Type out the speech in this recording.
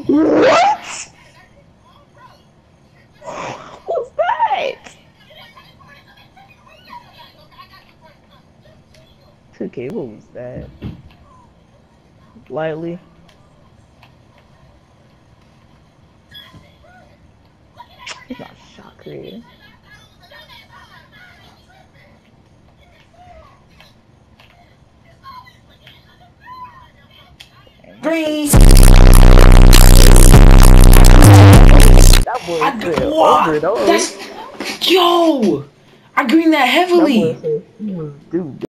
What? What's that? 2K, what was that? Lightly. He's not shot creator. Green. That boy what? That's yo. I green that heavily. That boy said, dude.